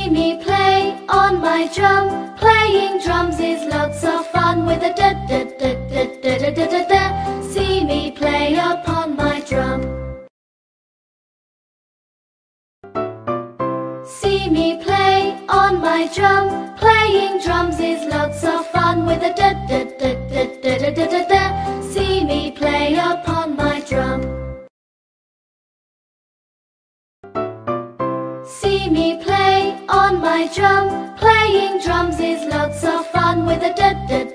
See me play on my drum. Playing drums is lots of fun with a da da da da da da da da da. See me play upon my drum. See me play on my drum. Playing drums is lots of fun with a da da da da da da da da da. See me play upon my drum. See me play on my drum. Playing drums is lots of fun with a da da